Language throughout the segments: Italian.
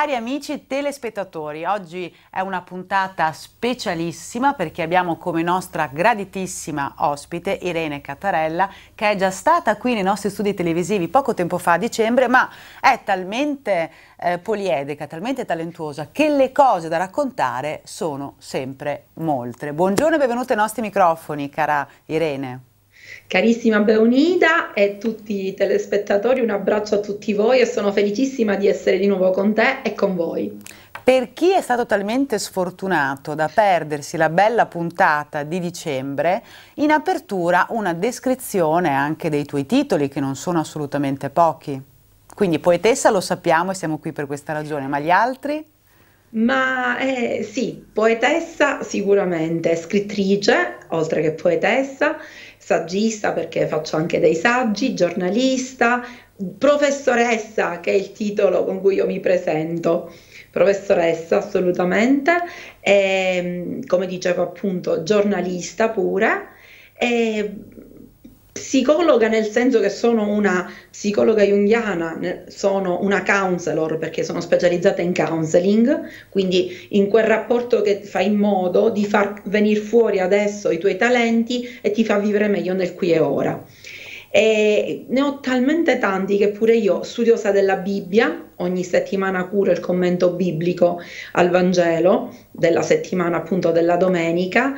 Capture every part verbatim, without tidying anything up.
Cari amici telespettatori, oggi è una puntata specialissima perché abbiamo come nostra graditissima ospite Irene Cattarella, che è già stata qui nei nostri studi televisivi poco tempo fa, a dicembre, ma è talmente eh, poliedrica, talmente talentuosa che le cose da raccontare sono sempre molte. Buongiorno e benvenuti ai nostri microfoni, cara Irene. Carissima Beonida e tutti i telespettatori, un abbraccio a tutti voi e sono felicissima di essere di nuovo con te e con voi. Per chi è stato talmente sfortunato da perdersi la bella puntata di dicembre, in apertura una descrizione anche dei tuoi titoli, che non sono assolutamente pochi. Quindi poetessa lo sappiamo e siamo qui per questa ragione, ma gli altri? Ma eh, sì, poetessa sicuramente, scrittrice, oltre che poetessa, saggista perché faccio anche dei saggi, giornalista, professoressa, che è il titolo con cui io mi presento, professoressa assolutamente, e, come dicevo appunto, giornalista pure. E psicologa nel senso che sono una psicologa junghiana, ne- sono una counselor perché sono specializzata in counseling, quindi in quel rapporto che fa in modo di far venire fuori adesso i tuoi talenti e ti fa vivere meglio nel qui e ora. E ne ho talmente tanti che pure io, studiosa della Bibbia, ogni settimana curo il commento biblico al Vangelo della settimana appunto della domenica.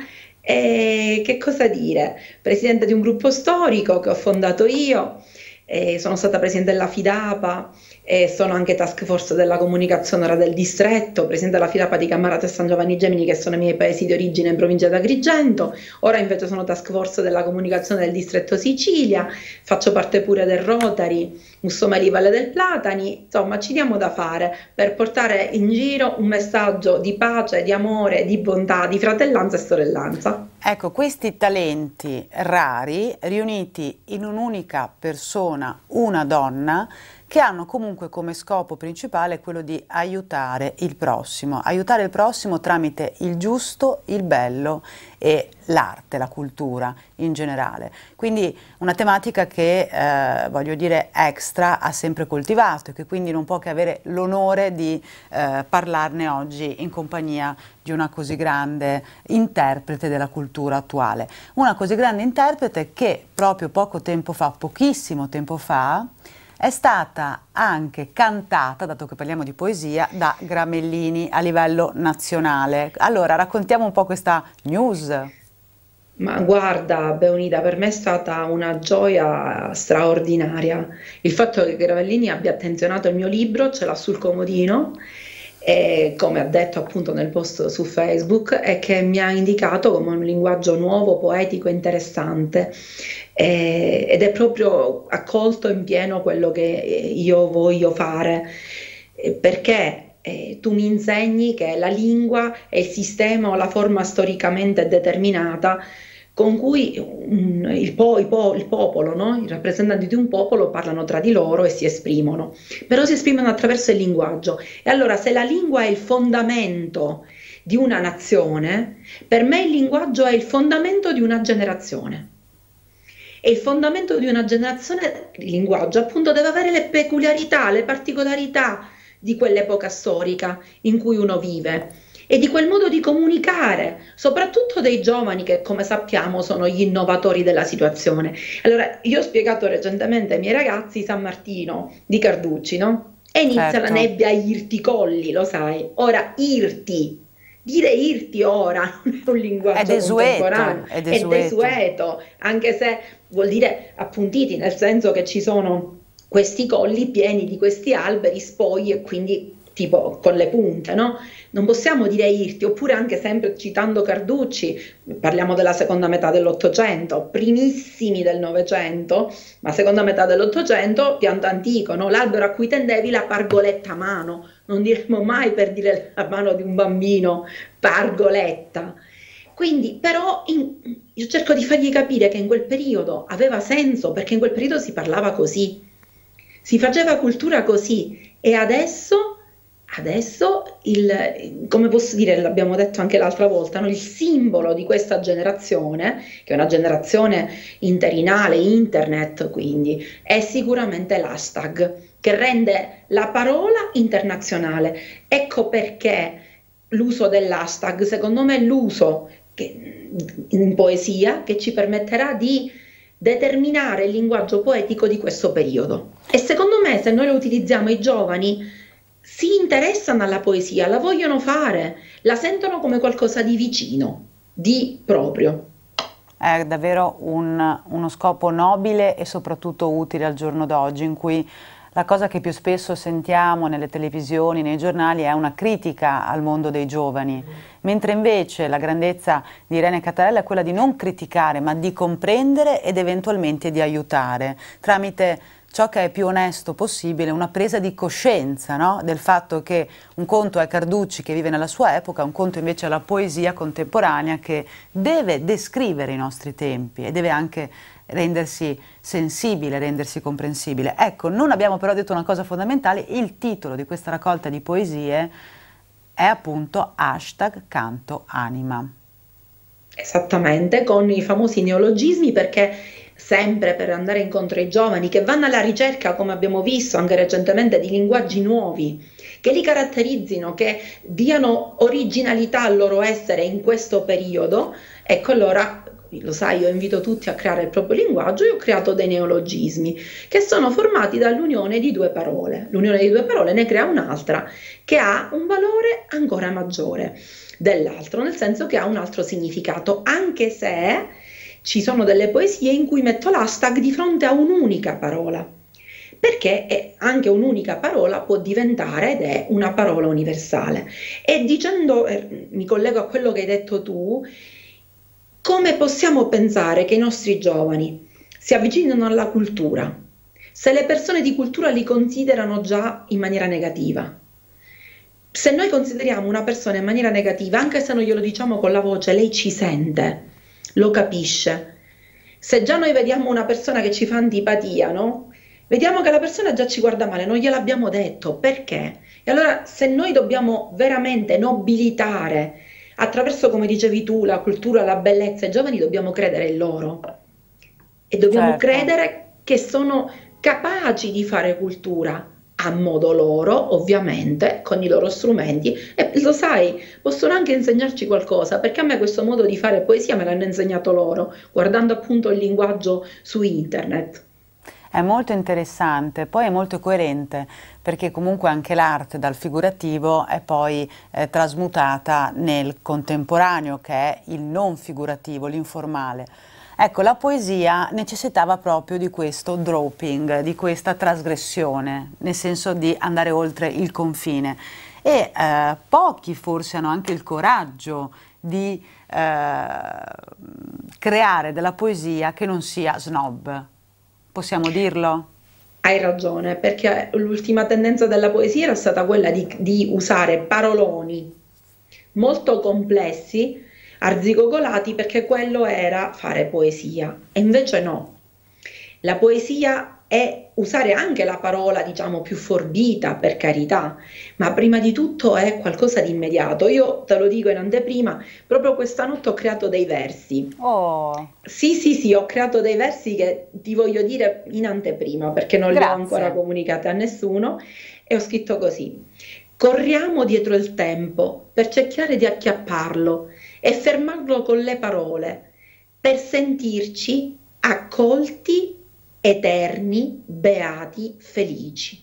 E che cosa dire? Presidente di un gruppo storico che ho fondato io, eh, sono stata presidente della FIDAPA e sono anche task force della comunicazione ora del distretto, presidente della FIDAPA di Cammarata e San Giovanni Gemini, che sono i miei paesi di origine in provincia di Agrigento. Ora invece sono task force della comunicazione del distretto Sicilia, faccio parte pure del Rotary Mussomeli Valle del Platani. Insomma, ci diamo da fare per portare in giro un messaggio di pace, di amore, di bontà, di fratellanza e sorellanza. Ecco, questi talenti rari riuniti in un'unica persona, una donna, che hanno comunque come scopo principale quello di aiutare il prossimo, aiutare il prossimo tramite il giusto, il bello e l'arte, la cultura in generale. Quindi una tematica che, eh, voglio dire, Extra ha sempre coltivato e che quindi non può che avere l'onore di eh, parlarne oggi in compagnia di una così grande interprete della cultura attuale. Una così grande interprete che proprio poco tempo fa, pochissimo tempo fa, è stata anche cantata, dato che parliamo di poesia, da Gramellini a livello nazionale. Allora, raccontiamo un po' questa news. Ma guarda, Beonida, per me è stata una gioia straordinaria. Il fatto che Gravellini abbia attenzionato il mio libro, ce l'ha sul comodino, e come ha detto appunto nel post su Facebook, e che mi ha indicato come un linguaggio nuovo, poetico, interessante. Eh, ed è proprio accolto in pieno quello che io voglio fare, eh, perché eh, tu mi insegni che la lingua è il sistema o la forma storicamente determinata con cui un- il, po- il po- il popolo, no? I rappresentanti di un popolo parlano tra di loro e si esprimono, però si esprimono attraverso il linguaggio. E allora, se la lingua è il fondamento di una nazione, per me il linguaggio è il fondamento di una generazione. E il fondamento di una generazione, il linguaggio, appunto, deve avere le peculiarità, le particolarità di quell'epoca storica in cui uno vive e di quel modo di comunicare, soprattutto dei giovani che, come sappiamo, sono gli innovatori della situazione. Allora, io ho spiegato recentemente ai miei ragazzi San Martino di Carducci, no? E inizia la Certo, nebbia a irti colli, lo sai. Ora, irti. Dire irti ora non è un è linguaggio desueto, contemporaneo, è è desueto. desueto, anche se vuol dire appuntiti, nel senso che ci sono questi colli pieni di questi alberi, spogli e quindi tipo con le punte, no? Non possiamo dire irti, oppure anche sempre citando Carducci, parliamo della seconda metà dell'Ottocento, primissimi del Novecento, ma seconda metà dell'Ottocento, pianto antico, no? L'albero a cui tendevi la pargoletta a mano, non diremo mai per dire la mano di un bambino, pargoletta. Quindi, però, in- io cerco di fargli capire che in quel periodo aveva senso, perché in quel periodo si parlava così, si faceva cultura così, e adesso, adesso il, come posso dire, l'abbiamo detto anche l'altra volta, no? Il simbolo di questa generazione, che è una generazione interinale, internet, quindi, è sicuramente l'hashtag. che rende la parola internazionale. Ecco perché l'uso dell'hashtag, secondo me, è l'uso che, in poesia che ci permetterà di determinare il linguaggio poetico di questo periodo. E secondo me, se noi lo utilizziamo, i giovani si interessano alla poesia, la vogliono fare, la sentono come qualcosa di vicino, di proprio. È davvero un, uno scopo nobile e soprattutto utile al giorno d'oggi, in cui la cosa che più spesso sentiamo nelle televisioni, nei giornali, è una critica al mondo dei giovani, mentre invece la grandezza di Irene Cattarella è quella di non criticare, ma di comprendere ed eventualmente di aiutare, tramite ciò che è più onesto possibile, una presa di coscienza, no? Del fatto che un conto è Carducci che vive nella sua epoca, un conto invece è la poesia contemporanea che deve descrivere i nostri tempi e deve anche rendersi sensibile, rendersi comprensibile. Ecco, non abbiamo però detto una cosa fondamentale: il titolo di questa raccolta di poesie è appunto hashtag Canto Anima. Esattamente, con i famosi neologismi, perché sempre per andare incontro ai giovani che vanno alla ricerca, come abbiamo visto anche recentemente, di linguaggi nuovi, che li caratterizzino, che diano originalità al loro essere in questo periodo. Ecco, allora, lo sai, io invito tutti a creare il proprio linguaggio. Io ho creato dei neologismi che sono formati dall'unione di due parole. L'unione di due parole ne crea un'altra che ha un valore ancora maggiore dell'altro, nel senso che ha un altro significato, anche se ci sono delle poesie in cui metto l'hashtag di fronte a un'unica parola, perché è anche un'unica parola può diventare ed è una parola universale. E dicendo, eh, mi collego a quello che hai detto tu, come possiamo pensare che i nostri giovani si avvicinano alla cultura se le persone di cultura li considerano già in maniera negativa? Se noi consideriamo una persona in maniera negativa, anche se non glielo diciamo con la voce, lei ci sente, lo capisce. Se già noi vediamo una persona che ci fa antipatia, no? Vediamo che la persona già ci guarda male, non gliel'abbiamo detto, perché? E allora, se noi dobbiamo veramente nobilitare attraverso, come dicevi tu, la cultura, la bellezza, i giovani dobbiamo credere in loro e dobbiamo Certo. credere che sono capaci di fare cultura a modo loro, ovviamente, con i loro strumenti. E lo sai, possono anche insegnarci qualcosa, perché a me questo modo di fare poesia me l'hanno insegnato loro, guardando appunto il linguaggio su internet. È molto interessante, poi è molto coerente, perché comunque anche l'arte dal figurativo è poi eh, trasmutata nel contemporaneo, che è il non figurativo, l'informale. Ecco, la poesia necessitava proprio di questo dropping, di questa trasgressione, nel senso di andare oltre il confine. E eh, pochi forse hanno anche il coraggio di eh, creare della poesia che non sia snob. Possiamo dirlo? Hai ragione, perché l'ultima tendenza della poesia era stata quella di, di usare paroloni molto complessi, arzigogolati, perché quello era fare poesia. E invece no, la poesia è usare anche la parola, diciamo, più forbita, per carità, ma prima di tutto è qualcosa di immediato. Io te lo dico in anteprima, proprio questa notte ho creato dei versi. Oh, Sì, sì, sì, ho creato dei versi che ti voglio dire in anteprima, perché non li ho ancora grazie. comunicati a nessuno, e ho scritto così: corriamo dietro il tempo per cercare di acchiapparlo e fermarlo con le parole, per sentirci accolti, eterni, beati, felici.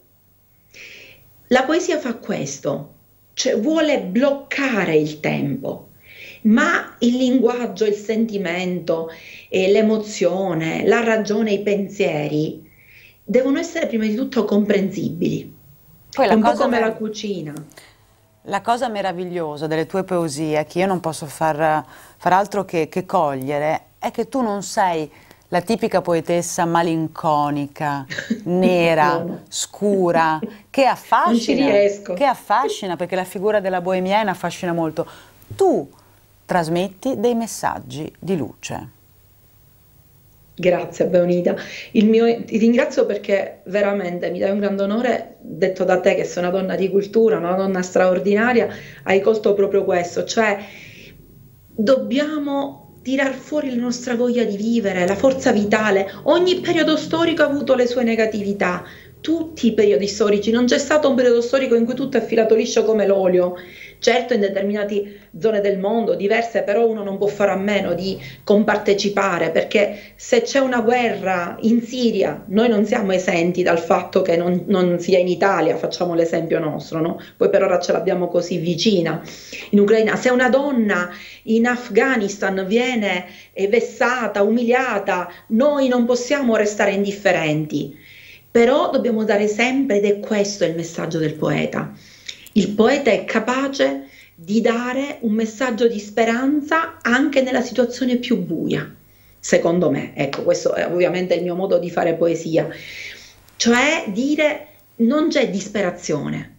La poesia fa questo, cioè vuole bloccare il tempo, ma il linguaggio, il sentimento, eh, l'emozione, la ragione, i pensieri devono essere prima di tutto comprensibili. Poi È la un po' cosa come la mer- cucina. La cosa meravigliosa delle tue poesie, che io non posso far, far altro che, che cogliere, è che tu non sei la tipica poetessa malinconica, No, nera, no, scura, che non ci affascina, riesco. che affascina, perché la figura della boemiana affascina molto. Tu trasmetti dei messaggi di luce. Grazie Beonida, il mio, ti ringrazio perché veramente mi dai un grande onore, detto da te che sei una donna di cultura, una donna straordinaria, hai colto proprio questo, cioè dobbiamo tirar fuori la nostra voglia di vivere, la forza vitale. Ogni periodo storico ha avuto le sue negatività, tutti i periodi storici, non c'è stato un periodo storico in cui tutto è filato liscio come l'olio. Certo, in determinate zone del mondo, diverse, però uno non può fare a meno di compartecipare, perché se c'è una guerra in Siria, noi non siamo esenti dal fatto che non, non sia in Italia, facciamo l'esempio nostro, no? Poi per ora ce l'abbiamo così vicina, in Ucraina. Se una donna in Afghanistan viene eh, vessata, umiliata, noi non possiamo restare indifferenti, però dobbiamo dare sempre, ed è questo il messaggio del poeta. Il poeta è capace di dare un messaggio di speranza anche nella situazione più buia, secondo me. Ecco, questo è ovviamente il mio modo di fare poesia. Cioè dire non c'è disperazione,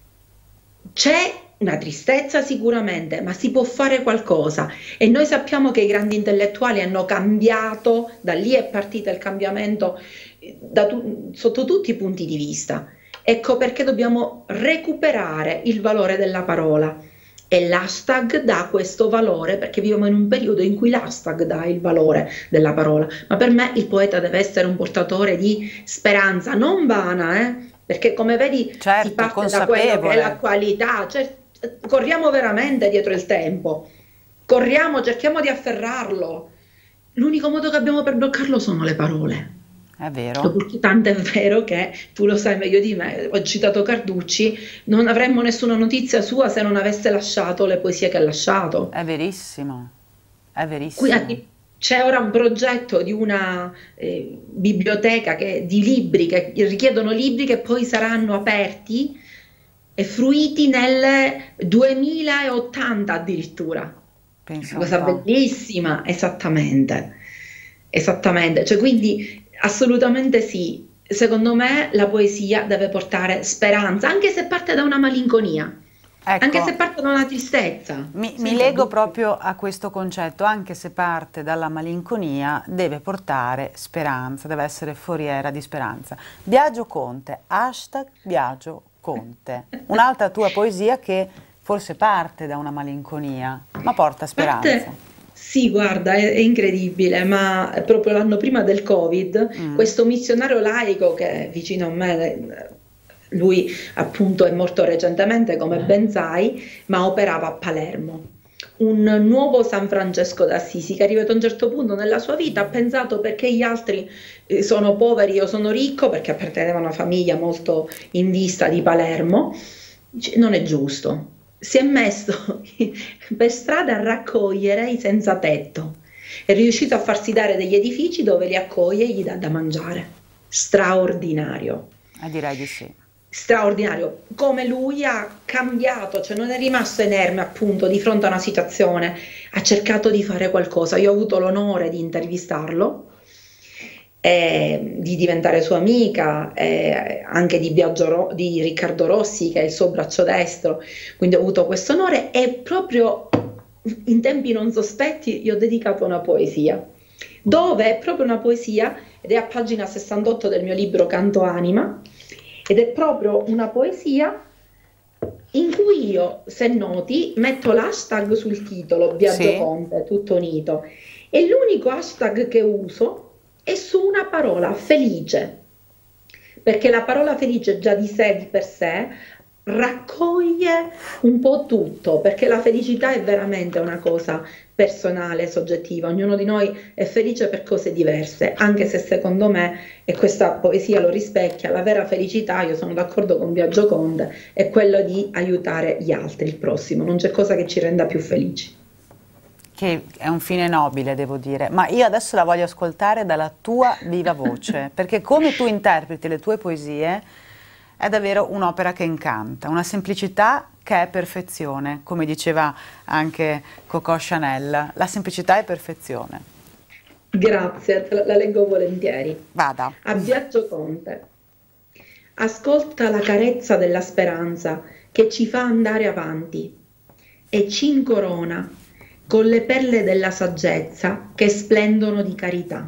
c'è una tristezza sicuramente, ma si può fare qualcosa. E noi sappiamo che i grandi intellettuali hanno cambiato, da lì è partito il cambiamento da tu, sotto tutti i punti di vista. Ecco perché dobbiamo recuperare il valore della parola, e l'hashtag dà questo valore, perché viviamo in un periodo in cui l'hashtag dà il valore della parola. Ma per me il poeta deve essere un portatore di speranza, non vana, eh? Perché come vedi certo, si parte da quello che è la qualità, cioè, corriamo veramente dietro il tempo, corriamo, cerchiamo di afferrarlo. L'unico modo che abbiamo per bloccarlo sono le parole. È vero. Tanto è vero che, tu lo sai meglio di me, ho citato Carducci, non avremmo nessuna notizia sua se non avesse lasciato le poesie che ha lasciato. È verissimo, è verissimo. Quindi c'è ora un progetto di una eh, biblioteca che, di libri, che richiedono libri che poi saranno aperti e fruiti nel duemilaottanta addirittura. Penso Una cosa un po'. bellissima, esattamente, esattamente, cioè quindi assolutamente sì, secondo me la poesia deve portare speranza, anche se parte da una malinconia, ecco, anche se parte da una tristezza. Mi, mi lego proprio a questo concetto, anche se parte dalla malinconia, deve portare speranza, deve essere foriera di speranza. Biagio Conte, hashtag Biagio Conte, un'altra tua poesia che forse parte da una malinconia, ma porta speranza. Parte, sì, guarda, è, è incredibile, ma proprio l'anno prima del Covid, mm. questo missionario laico che è vicino a me, lui appunto è morto recentemente, come ben sai, ma operava a Palermo. Un nuovo San Francesco d'Assisi che arrivato a un certo punto nella sua vita ha pensato: perché gli altri eh, sono poveri, io sono ricco, perché apparteneva a una famiglia molto in vista di Palermo, dice, non è giusto. Si è messo per strada a raccogliere i senza tetto, è riuscito a farsi dare degli edifici dove li accoglie e gli dà da mangiare. Straordinario. Eh, direi di sì. Straordinario, come lui ha cambiato, cioè non è rimasto inerme appunto di fronte a una situazione, ha cercato di fare qualcosa. Io ho avuto l'onore di intervistarlo, eh, di diventare sua amica, eh, anche di, Biagio, di Riccardo Rossi, che è il suo braccio destro, quindi ho avuto questo onore, e proprio in tempi non sospetti gli ho dedicato una poesia, dove è proprio una poesia, ed è a pagina sessantotto del mio libro Canto Anima, ed è proprio una poesia in cui io, se noti, metto l'hashtag sul titolo, Biagio sì. Conte, tutto unito, e l'unico hashtag che uso è su una parola, felice, perché la parola felice già di sé, di per sé, raccoglie un po' tutto, perché la felicità è veramente una cosa personale, soggettiva, ognuno di noi è felice per cose diverse, anche se secondo me, e questa poesia lo rispecchia, la vera felicità, io sono d'accordo con Biagio Conte, è quello di aiutare gli altri, il prossimo, non c'è cosa che ci renda più felici. Che è un fine nobile, devo dire, ma io adesso la voglio ascoltare dalla tua viva voce, perché come tu interpreti le tue poesie è davvero un'opera che incanta, una semplicità che è perfezione, come diceva anche Coco Chanel, la semplicità è perfezione. Grazie, la, la leggo volentieri. Vada. A Biagio Conte. Ascolta la carezza della speranza che ci fa andare avanti e ci incorona con le perle della saggezza che splendono di carità.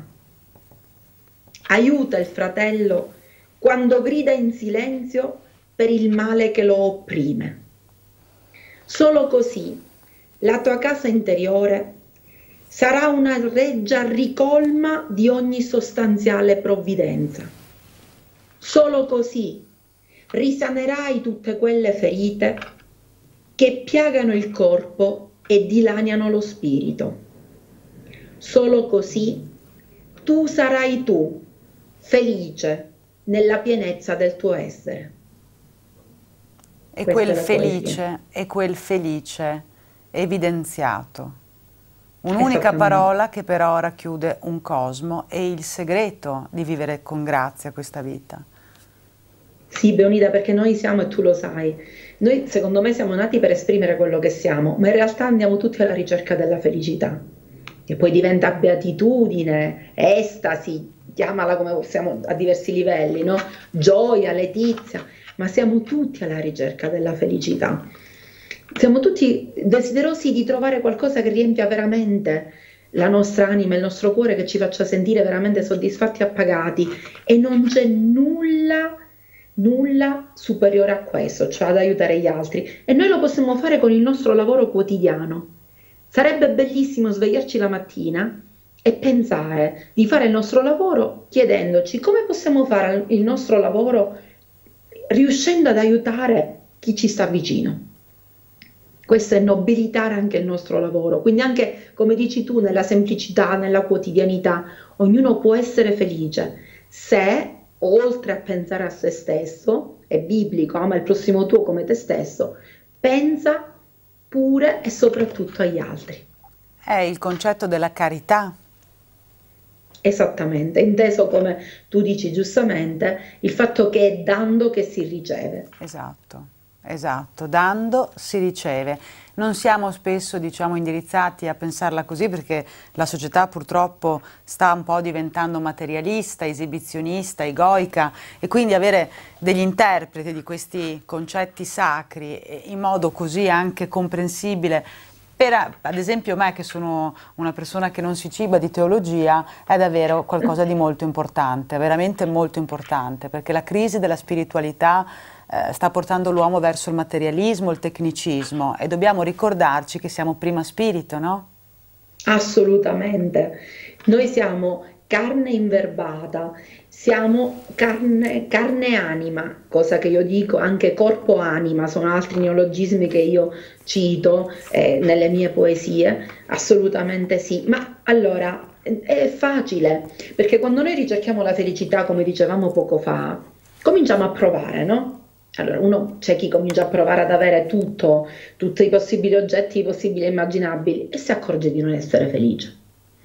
Aiuta il fratello quando grida in silenzio per il male che lo opprime. Solo così la tua casa interiore sarà una reggia ricolma di ogni sostanziale provvidenza. Solo così risanerai tutte quelle ferite che piagano il corpo e dilaniano lo spirito. Solo così tu sarai tu, felice nella pienezza del tuo essere. E Questa quel è la felice, poesia. e quel felice evidenziato. Un'unica Esattamente. parola che però racchiude un cosmo e il segreto di vivere con grazia questa vita. Sì, Beonida, perché noi siamo, e tu lo sai, noi secondo me siamo nati per esprimere quello che siamo, ma in realtà andiamo tutti alla ricerca della felicità, che poi diventa beatitudine, estasi, chiamala come possiamo a diversi livelli, no? Gioia, letizia, ma siamo tutti alla ricerca della felicità. Siamo tutti desiderosi di trovare qualcosa che riempia veramente la nostra anima, il nostro cuore, che ci faccia sentire veramente soddisfatti e appagati, e non c'è nulla, nulla superiore a questo, cioè ad aiutare gli altri. E noi lo possiamo fare con il nostro lavoro quotidiano. Sarebbe bellissimo svegliarci la mattina e pensare di fare il nostro lavoro chiedendoci come possiamo fare il nostro lavoro riuscendo ad aiutare chi ci sta vicino. Questo è nobilitare anche il nostro lavoro, quindi anche, come dici tu, nella semplicità, nella quotidianità, ognuno può essere felice se, oltre a pensare a se stesso, è biblico, ama il prossimo tuo come te stesso, pensa pure e soprattutto agli altri. È il concetto della carità. Esattamente, inteso come tu dici giustamente, il fatto che è dando che si riceve. Esatto, esatto, dando si riceve. Non siamo spesso, diciamo, indirizzati a pensarla così, perché la società purtroppo sta un po' diventando materialista, esibizionista, egoica, e quindi avere degli interpreti di questi concetti sacri eh, in modo così anche comprensibile per, ad esempio, me che sono una persona che non si ciba di teologia, è davvero qualcosa di molto importante, veramente molto importante, perché la crisi della spiritualità eh, sta portando l'uomo verso il materialismo, il tecnicismo, e dobbiamo ricordarci che siamo prima spirito, no? Assolutamente. Noi siamo carne inverbata, siamo carne, carne e anima, cosa che io dico anche corpo anima, sono altri neologismi che io cito eh, nelle mie poesie, assolutamente sì. Ma allora è facile, perché quando noi ricerchiamo la felicità, come dicevamo poco fa, cominciamo a provare, no? Allora, uno c'è chi comincia a provare ad avere tutto, tutti i possibili oggetti, possibili e immaginabili, e si accorge di non essere felice.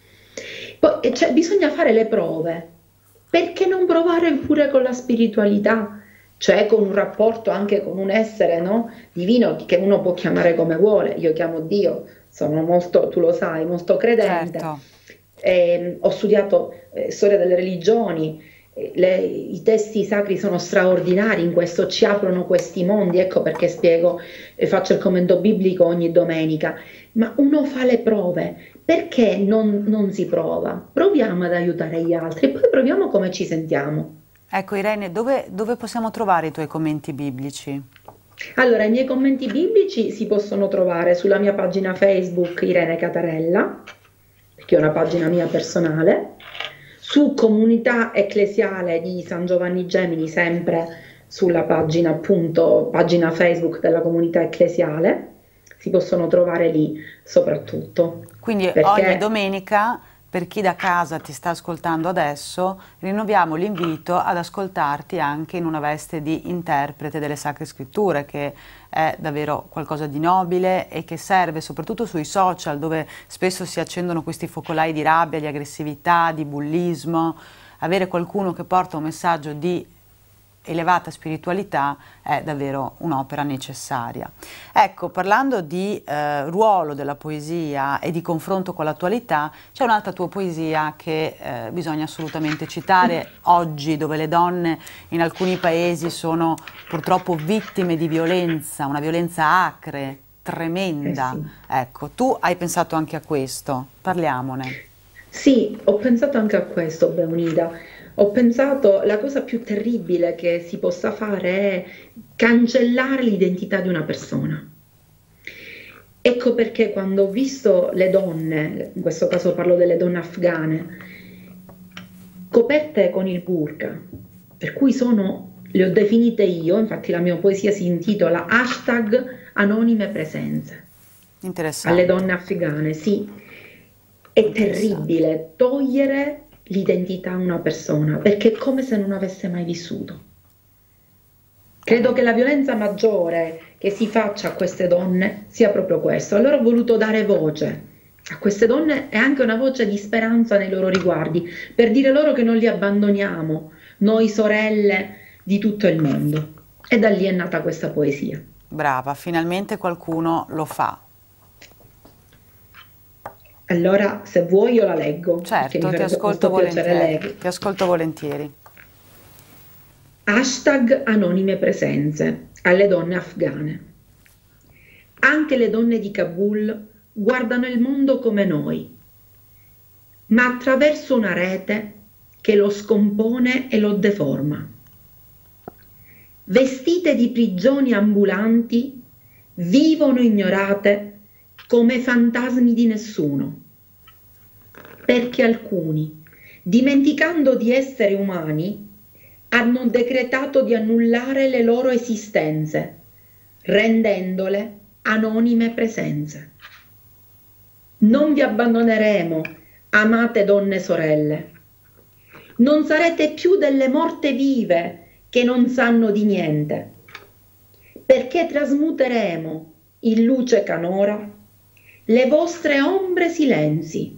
Poi eh, cioè, bisogna fare le prove, perché non provare pure con la spiritualità, cioè con un rapporto anche con un essere, no? Divino, che uno può chiamare come vuole. Io chiamo Dio, sono molto, tu lo sai, molto credente. Certo. Eh, ho studiato eh, storia delle religioni, eh, le- i testi sacri sono straordinari in questo, ci aprono questi mondi, ecco perché spiego e faccio il commento biblico ogni domenica. Ma uno fa le prove, perché non, non si prova? Proviamo ad aiutare gli altri e poi proviamo come ci sentiamo. Ecco Irene, dove, dove possiamo trovare i tuoi commenti biblici? Allora, i miei commenti biblici si possono trovare sulla mia pagina Facebook Irene Catarella, che è una pagina mia personale, su Comunità Ecclesiale di San Giovanni Gemini, sempre sulla pagina, appunto, pagina Facebook della Comunità Ecclesiale, si possono trovare lì soprattutto, Quindi ogni perché domenica, per chi da casa ti sta ascoltando adesso, rinnoviamo l'invito ad ascoltarti anche in una veste di interprete delle Sacre Scritture, che è davvero qualcosa di nobile e che serve soprattutto sui social, dove spesso si accendono questi focolai di rabbia, di aggressività, di bullismo. Avere qualcuno che porta un messaggio di elevata spiritualità è davvero un'opera necessaria. Ecco, parlando di eh, ruolo della poesia e di confronto con l'attualità, c'è un'altra tua poesia che eh, bisogna assolutamente citare oggi, dove le donne in alcuni paesi sono purtroppo vittime di violenza, una violenza acre, eh tremenda. sì. Ecco, tu hai pensato anche a questo, parliamone. Sì, ho pensato anche a questo, Beunida. Ho pensato la cosa più terribile che si possa fare è cancellare l'identità di una persona. Ecco perché quando ho visto le donne, in questo caso parlo delle donne afghane, coperte con il burqa, per cui sono, le ho definite io, infatti la mia poesia si intitola hashtag anonime presenze, alle Interessante, donne afghane, sì. È interessante. terribile togliere l'identità a una persona perché è come se non avesse mai vissuto. Credo che Eh, la violenza maggiore che si faccia a queste donne sia proprio questo. Allora ho voluto dare voce a queste donne e anche una voce di speranza nei loro riguardi, per dire loro che non li abbandoniamo, noi sorelle di tutto il mondo. E da lì è nata questa poesia. brava, finalmente qualcuno lo fa. Allora, se vuoi, io la leggo, perché mi Certo, ti farebbe ascolto molto piacere volentieri, leggerla. ti ascolto volentieri. Hashtag anonime presenze alle donne afghane. Anche le donne di Kabul guardano il mondo come noi, ma attraverso una rete che lo scompone e lo deforma. Vestite di prigioni ambulanti, vivono ignorate come fantasmi di nessuno, perché alcuni, dimenticando di essere umani, hanno decretato di annullare le loro esistenze, rendendole anonime presenze. Non vi abbandoneremo, amate donne sorelle. Non sarete più delle morte vive che non sanno di niente, perché trasmuteremo in luce canora le vostre ombre silenzi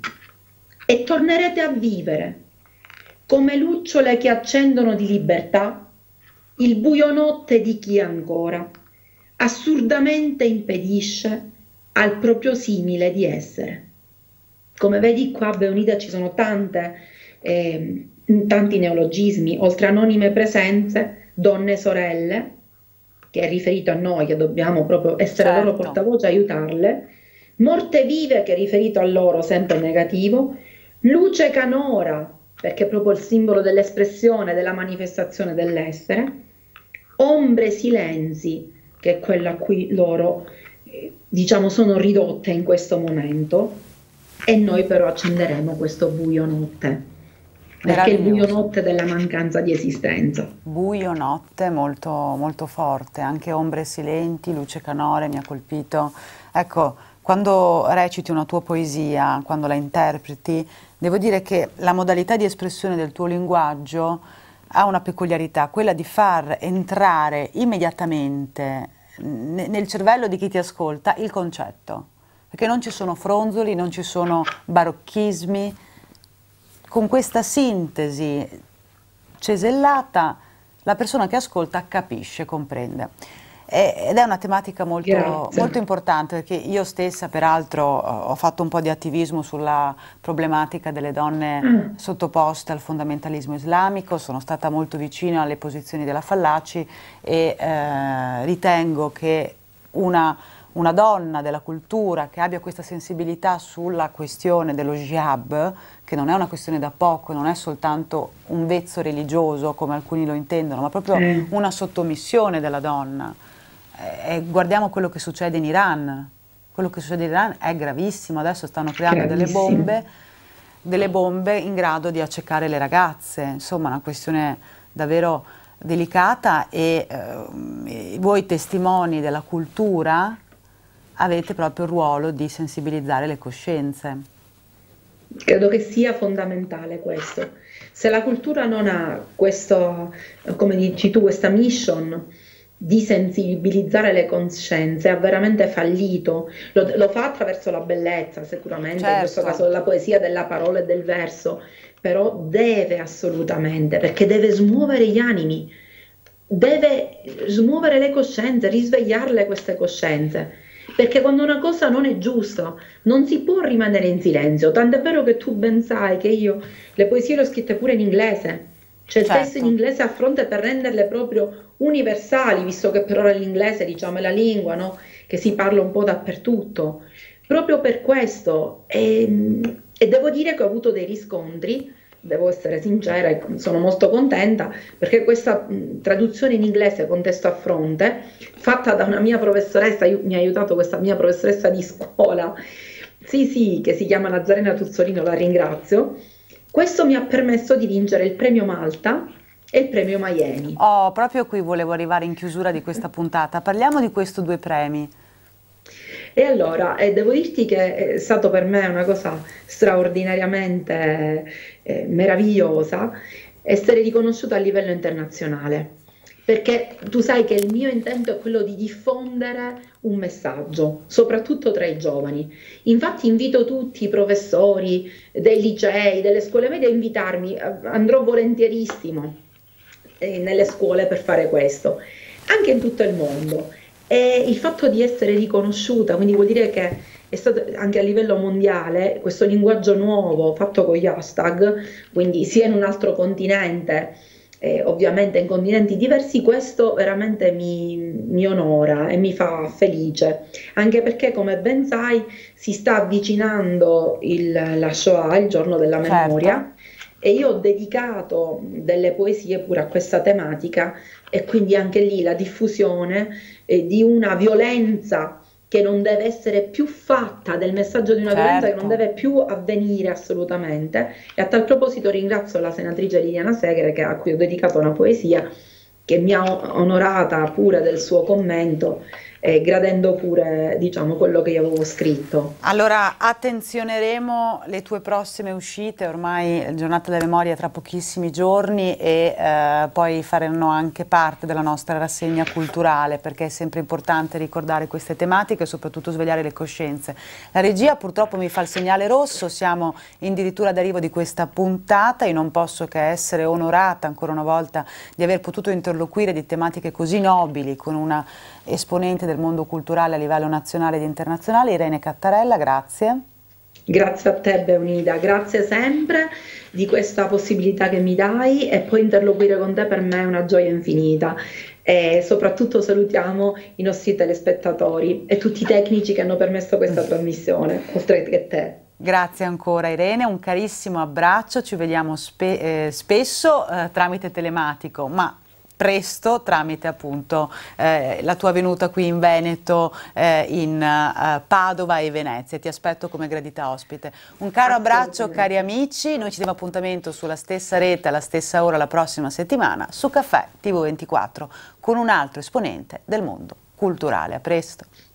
e tornerete a vivere come lucciole che accendono di libertà il buio notte di chi ancora assurdamente impedisce al proprio simile di essere. Come vedi qua a Beonida ci sono tante, eh, tanti neologismi, oltre a anonime presenze, donne sorelle, che è riferito a noi, che dobbiamo proprio essere loro Certo. portavoce, aiutarle, morte vive, che è riferito a loro, sempre negativo, luce canora, perché è proprio il simbolo dell'espressione, della manifestazione dell'essere, ombre silenzi, che è quella a cui loro, eh, diciamo, sono ridotte in questo momento, e noi però accenderemo questo buio notte, perché è il buio Meraviglioso. notte della mancanza di esistenza. Buio, notte, molto, molto forte, anche ombre silenti, luce canore mi ha colpito. Ecco, quando reciti una tua poesia, quando la interpreti, devo dire che la modalità di espressione del tuo linguaggio ha una peculiarità, quella di far entrare immediatamente ne- nel cervello di chi ti ascolta il concetto, perché non ci sono fronzoli, non ci sono barocchismi. Con questa sintesi cesellata la persona che ascolta capisce, comprende. E- Ed è una tematica molto, molto Grazie. importante, perché io stessa peraltro ho fatto un po' di attivismo sulla problematica delle donne Ah, sottoposte al fondamentalismo islamico, sono stata molto vicina alle posizioni della Fallaci e eh, ritengo che una, una donna della cultura che abbia questa sensibilità sulla questione dello jihad, che non è una questione da poco, non è soltanto un vezzo religioso come alcuni lo intendono, ma proprio eh, una sottomissione della donna. Eh, guardiamo quello che succede in Iran. Quello che succede in Iran è gravissimo, adesso stanno creando delle gravissimo. bombe, delle bombe in grado di accecare le ragazze, insomma una questione davvero delicata e eh, voi testimoni della cultura avete proprio il ruolo di sensibilizzare le coscienze. Credo che sia fondamentale questo. Se la cultura non ha questo, come dici tu, questa mission di sensibilizzare le coscienze, ha veramente fallito. Lo, lo fa attraverso la bellezza, sicuramente, in questo caso Certo, della poesia, della parola e del verso, però deve assolutamente, perché deve smuovere gli animi, deve smuovere le coscienze, risvegliarle queste coscienze. Perché quando una cosa non è giusta, non si può rimanere in silenzio. Tant'è vero che tu ben sai che io le poesie le ho scritte pure in inglese. C'è il testo in certo. inglese a fronte per renderle proprio universali, visto che per ora l'inglese, diciamo, è la lingua, no? Che si parla un po' dappertutto. Proprio per questo. E, e devo dire che ho avuto dei riscontri, devo essere sincera, e sono molto contenta perché questa mh, traduzione in inglese con testo a fronte, fatta da una mia professoressa, io- mi ha aiutato questa mia professoressa di scuola, sì sì, che si chiama Nazarena Tuzzolino, la ringrazio, questo mi ha permesso di vincere il premio Malta e il premio Miami. Oh, proprio qui volevo arrivare in chiusura di questa puntata. Parliamo di questi due premi. E allora, eh, devo dirti che è stato per me una cosa straordinariamente eh, meravigliosa essere riconosciuta a livello internazionale, perché tu sai che il mio intento è quello di diffondere un messaggio, soprattutto tra i giovani. Infatti invito tutti i professori dei licei, delle scuole medie a invitarmi, eh, andrò volentierissimo eh, nelle scuole per fare questo, anche in tutto il mondo. E il fatto di essere riconosciuta, quindi vuol dire che è stato anche a livello mondiale questo linguaggio nuovo fatto con gli hashtag, quindi sia in un altro continente, eh, ovviamente in continenti diversi, questo veramente mi, mi onora e mi fa felice, anche perché come ben sai si sta avvicinando il, la Shoah, il giorno della memoria. Certo. E io ho dedicato delle poesie pure a questa tematica e quindi anche lì la diffusione eh, di una violenza che non deve essere più fatta, del messaggio di una violenza che non Certo. deve più avvenire assolutamente. E a tal proposito ringrazio la senatrice Liliana Segre che- a cui ho dedicato una poesia che mi ha onorata pure del suo commento, eh, gradendo pure, diciamo, quello che io avevo scritto. Allora, attenzioneremo le tue prossime uscite, ormai il Giornata della Memoria è tra pochissimi giorni e eh, poi faranno anche parte della nostra rassegna culturale, perché è sempre importante ricordare queste tematiche e soprattutto svegliare le coscienze. La regia purtroppo mi fa il segnale rosso, siamo addirittura d'arrivo di questa puntata e non posso che essere onorata ancora una volta di aver potuto interloquire di tematiche così nobili con una esponente del mondo culturale a livello nazionale ed internazionale, Irene Cattarella, grazie. Grazie a te Beunida, grazie sempre di questa possibilità che mi dai e poi interloquire con te per me è una gioia infinita e soprattutto salutiamo i nostri telespettatori e tutti i tecnici che hanno permesso questa trasmissione, oltre che te. Grazie ancora Irene, un carissimo abbraccio, ci vediamo spe eh, spesso eh, tramite telematico, ma presto tramite appunto eh, la tua venuta qui in Veneto, eh, in uh, Padova e Venezia. Ti aspetto come gradita ospite. Un caro abbraccio cari amici, noi ci diamo appuntamento sulla stessa rete alla stessa ora la prossima settimana su Caffè T V ventiquattro con un altro esponente del mondo culturale. A presto.